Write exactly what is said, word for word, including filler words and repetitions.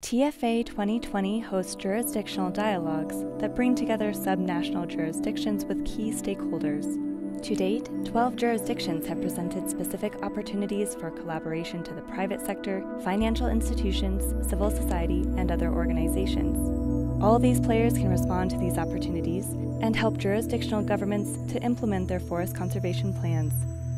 T F A twenty twenty hosts jurisdictional dialogues that bring together subnational jurisdictions with key stakeholders. To date, twelve jurisdictions have presented specific opportunities for collaboration to the private sector, financial institutions, civil society, and other organizations. All these players can respond to these opportunities and help jurisdictional governments to implement their forest conservation plans.